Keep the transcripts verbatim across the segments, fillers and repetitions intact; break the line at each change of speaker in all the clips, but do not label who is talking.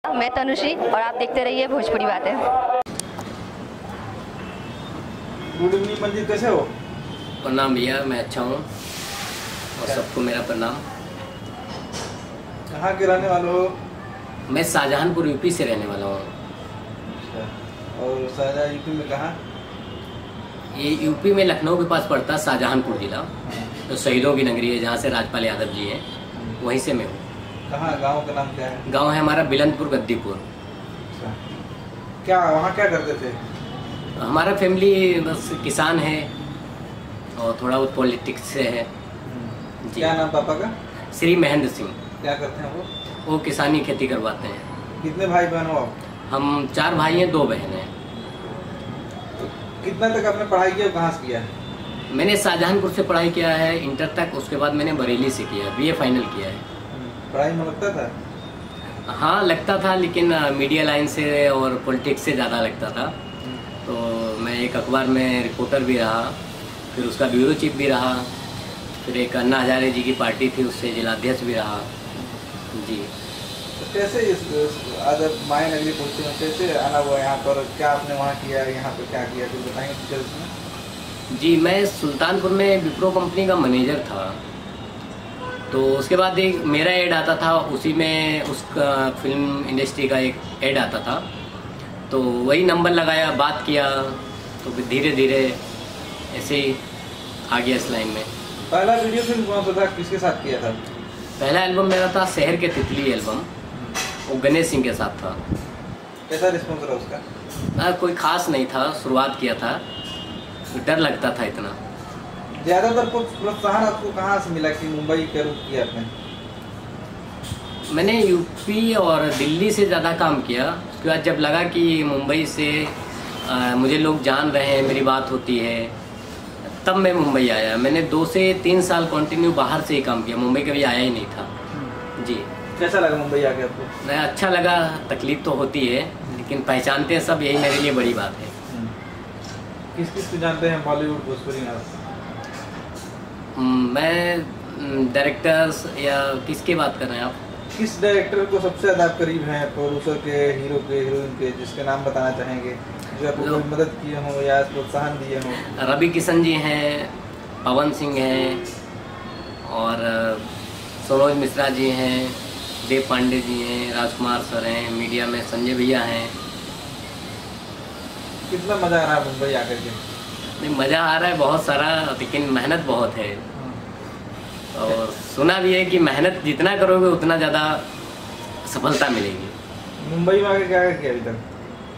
Good evening मंजिल, कैसे हो?
प्रणाम भैया, मैं अच्छा हूँ और सबको मेरा प्रणाम।
कहाँ के रहने वाले हो?
मैं शाहजहानपुर यूपी से रहने वाला हूँ।
और शाहजहां यूपी में कहाँ?
ये यूपी में लखनऊ के पास पड़ता है शाहजहानपुर जिला, तो शहीदों की नगरी है जहाँ से राजपाल यादव जी हैं, वहीं से मैं हूँ।
कहाँ? गांव का नाम क्या है?
गांव है हमारा बिलंदपुर गद्दीपुर।
अच्छा, क्या वहाँ क्या करते थे?
हमारा फैमिली बस किसान है और थोड़ा बहुत पॉलिटिक्स से है जी।
क्या नाम पापा का?
श्री महेंद्र सिंह।
क्या करते हैं वो?
वो किसानी खेती करवाते हैं।
कितने भाई बहन हो आप?
हम चार भाई हैं, दो बहन हैं।
तो कितना तक आपने पढ़ाई किया, कहाँ से किया?
मैंने शाहजहानपुर से पढ़ाई किया है इंटर तक, उसके बाद मैंने बरेली से किया, बीए फाइनल किया है।
पढ़ाई में लगता था?
हाँ लगता था, लेकिन मीडिया लाइन से और पॉलिटिक्स से ज़्यादा लगता था। तो मैं एक अखबार में रिपोर्टर भी रहा, फिर उसका ब्यूरो चीफ भी रहा, फिर एक अन्ना हजारे जी की पार्टी थी उससे जिलाध्यक्ष भी रहा जी।
तो कैसे इस आज माया नगरी पहुँचे में कैसे आना हुआ यहाँ पर? क्या आपने वहाँ किया, यहाँ पर क्या किया, कुछ बताएंगे डिटेल्स में?
जी, मैं सुल्तानपुर में विप्रो कंपनी का मैनेजर था। तो उसके बाद एक मेरा ऐड आता था, उसी में उसका फिल्म इंडस्ट्री का एक ऐड आता था, तो वही नंबर लगाया, बात किया, तो फिर धीरे धीरे ऐसे ही आ गया इस लाइन में।
पहला वीडियो फिल्म कौन सा था, किसके साथ किया था?
पहला एल्बम मेरा था शहर के तितली एल्बम, वो गणेश सिंह के साथ था।
कैसा रिस्पॉन्स रहा उसका?
आ, कोई खास नहीं था, शुरुआत किया था, डर लगता था इतना।
ज़्यादातर प्रोत्साहन आपको कहाँ से मिला कि मुंबई का रुख किया आपने?
मैंने यूपी और दिल्ली से ज़्यादा काम किया। उसके बाद जब लगा कि मुंबई से आ, मुझे लोग जान रहे हैं, मेरी बात होती है, तब मैं मुंबई आया। मैंने दो से तीन साल कंटिन्यू बाहर से ही काम किया, मुंबई कभी आया ही नहीं था जी।
कैसा लगा मुंबई आके आपको?
नहीं, अच्छा लगा। तकलीफ तो होती है, लेकिन पहचानते हैं सब, यही मेरे लिए बड़ी बात है।
किस किस को जानते हैं बॉलीवुड भोजपुरी में?
मैं डायरेक्टर्स या किसकी बात कर रहे हैं आप?
किस डायरेक्टर को सबसे ज़्यादा आप करीब हैं, प्रोड्यूसर के, हीरो के, हीरोइन के, जिसके नाम बताना चाहेंगे, जो आपको कोई मदद किए हों या प्रोत्साहन दिए हों?
रवि किशन जी हैं, पवन सिंह हैं, और सरोज मिश्रा जी हैं, देव पांडे जी हैं, राजकुमार सर हैं, मीडिया में संजय भैया हैं।
कितना मज़ा आ रहा है मुंबई आकर के?
नहीं, मज़ा आ रहा है बहुत सारा, लेकिन मेहनत बहुत है। और सुना भी है कि मेहनत जितना करोगे उतना ज़्यादा सफलता मिलेगी।
मुंबई में आके क्या किया अभी तक?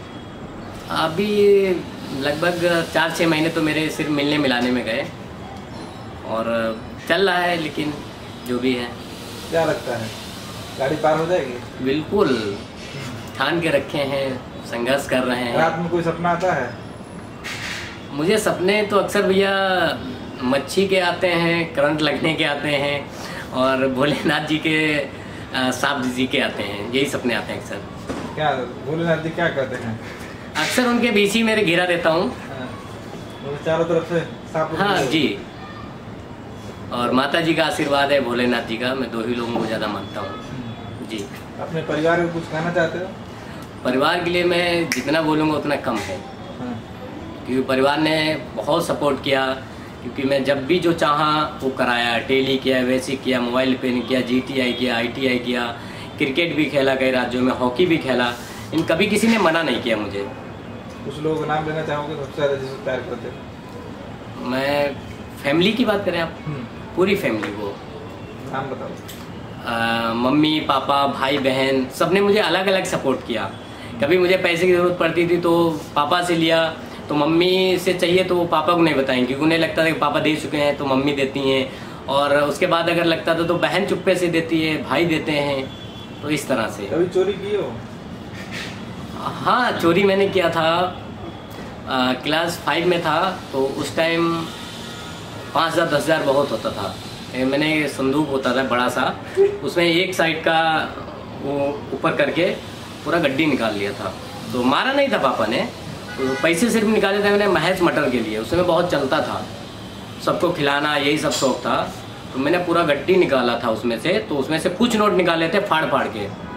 अभी लगभग चार छः महीने तो मेरे सिर्फ मिलने मिलाने में गए, और चल रहा है, लेकिन जो भी है।
क्या लगता है, गाड़ी पार हो जाएगी?
बिल्कुल ठान के रखे हैं, संघर्ष कर रहे हैं।
रात में कोई सपना आता है?
मुझे सपने तो अक्सर भैया मच्छी के आते हैं, करंट लगने के आते हैं, और भोलेनाथ जी के, सांप जी के आते हैं, यही सपने आते हैं अक्सर।
क्या भोलेनाथ जी क्या करते हैं?
अक्सर उनके बीच ही मेरे घेरा देता हूँ।
चारों तरफ से सांप?
हाँ जी, और माता जी का आशीर्वाद है, भोलेनाथ जी का, मैं दो ही लोगों को ज़्यादा मानता हूँ जी।
अपने परिवार को कुछ कहना चाहते हो?
परिवार के लिए मैं जितना बोलूँगा उतना कम है, क्योंकि परिवार ने बहुत सपोर्ट किया, क्योंकि मैं जब भी जो चाहा वो कराया, टेली किया, बेसिक किया, मोबाइल रिपेयरिंग किया, जीटीआई किया, आईटीआई किया, क्रिकेट भी खेला कई राज्यों में, हॉकी भी खेला, इन कभी किसी ने मना नहीं किया मुझे।
कुछ लोगों का नाम लेना चाहोगे सबसे ज़्यादा जिसको प्यार करते हो?
मैं फैमिली की बात करें आप, पूरी फैमिली को
नाम बताओ।
आ, मम्मी पापा भाई बहन सब ने मुझे अलग अलग सपोर्ट किया। कभी मुझे पैसे की ज़रूरत पड़ती थी तो पापा से लिया, तो मम्मी से चाहिए तो वो पापा को नहीं बताएंगे, क्योंकि उन्हें लगता था कि पापा दे चुके हैं तो मम्मी देती हैं, और उसके बाद अगर लगता था तो बहन चुप्पे से देती है, भाई देते हैं, तो इस तरह से।
कभी चोरी की हो?
हाँ, चोरी मैंने किया था। आ, क्लास फाइव में था, तो उस टाइम पाँच हज़ार दस हज़ार बहुत होता था। मैंने संदूक होता था बड़ा सा, उसमें एक साइड का वो ऊपर करके पूरा गड्डी निकाल लिया था। तो मारा नहीं था पापा ने, तो पैसे सिर्फ निकाले थे मैंने महज मटर के लिए, उसमें बहुत चलता था, सबको खिलाना, यही सब शौक था। तो मैंने पूरा गड्डी निकाला था उसमें से, तो उसमें से कुछ नोट निकाले थे फाड़ फाड़ के,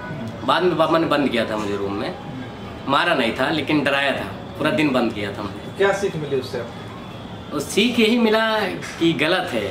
बाद में पापा ने बंद किया था मुझे रूम में, मारा नहीं था लेकिन डराया था, पूरा दिन बंद किया था मुझे।
क्या सीख मिली उससे?
उस सीख यही मिला कि गलत है,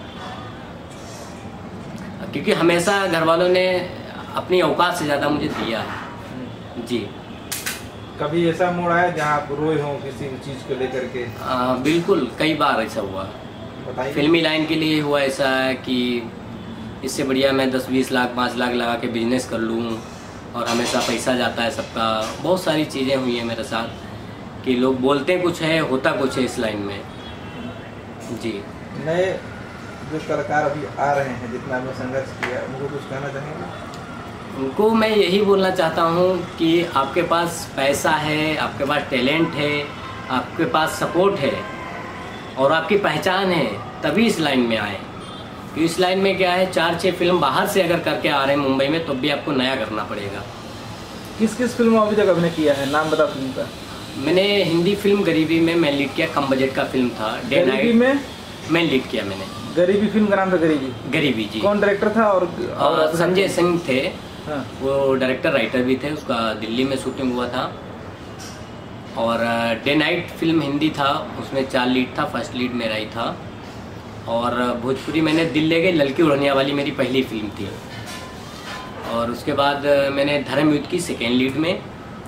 क्योंकि हमेशा घर वालों ने अपनी औकात से ज़्यादा मुझे दिया है। जी।
कभी ऐसा मोड़ आया जहाँ आप रोए हो किसी चीज़ को लेकर के?
आ, बिल्कुल, कई बार ऐसा हुआ।
बताइए। फिल्मी
लाइन के लिए हुआ ऐसा कि इससे बढ़िया मैं दस बीस लाख पाँच लाख लगा के बिजनेस कर लूँ, और हमेशा पैसा जाता है सबका। बहुत सारी चीज़ें हुई हैं मेरे साथ कि लोग बोलते कुछ है, होता कुछ है इस लाइन में। जी।
नए जो कलाकार अभी आ रहे हैं, जितना आपने संघर्ष किया, उनको कुछ कहना चाहेंगे?
उनको मैं यही बोलना चाहता हूँ कि आपके पास पैसा है, आपके पास टैलेंट है, आपके पास सपोर्ट है और आपकी पहचान है, तभी इस लाइन में आए। क्योंकि इस लाइन में क्या है, चार छः फिल्म बाहर से अगर करके आ रहे हैं मुंबई में, तो भी आपको नया करना पड़ेगा।
किस किस फिल्मों अभी तक अभिनय किया है, नाम बता फिल्म का?
मैंने हिंदी फिल्म गरीबी में मैं लीड किया, कम बजट का फिल्म था। डे नाइट में मैं लीड किया मैंने।
गरीबी फिल्म का नाम था गरीबी? गरीबी जी। कौन डायरेक्टर था? और, और, और
संजय सिंह थे।
हाँ।
वो डायरेक्टर राइटर भी थे, उसका दिल्ली में शूटिंग हुआ था। और डे नाइट फिल्म हिंदी था, उसमें चार लीड था, फर्स्ट लीड मेरा ही था। और भोजपुरी मैंने दिल ले गई लड़की उड़निया वाली मेरी पहली फिल्म थी। और उसके बाद मैंने धर्म युद्ध की सेकेंड लीड में।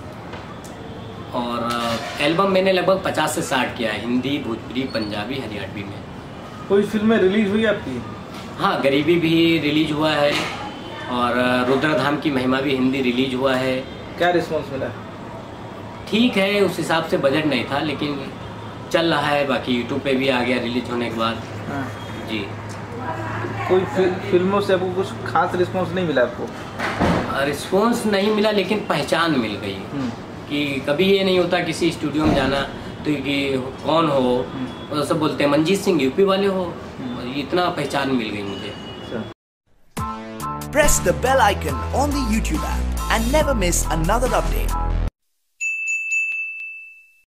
और एल्बम मैंने लगभग पचास से साठ किया है, हिंदी, भोजपुरी, पंजाबी, हरियाणवी में।
कोई फिल्में रिलीज हुई आपकी?
हाँ, गरीबी भी रिलीज हुआ है, और रुद्रधाम की महिमा भी हिंदी रिलीज हुआ है।
क्या रिस्पॉन्स मिला? ठीक
है, उस हिसाब से बजट नहीं था, लेकिन चल रहा है। बाकी यूट्यूब पे भी आ गया रिलीज होने के बाद।
हाँ।
जी।
कोई फि, फिल्मों से आपको कुछ खास रिस्पॉन्स नहीं मिला आपको?
रिस्पॉन्स नहीं मिला, लेकिन पहचान मिल गई। कि कभी ये नहीं होता किसी स्टूडियो में जाना तो कि कौन हो, तो सब बोलते हैं मंजीत सिंह यूपी वाले हो। इतना पहचान मिल गई मुझे।
Press the bell icon on the YouTube app and never miss another update.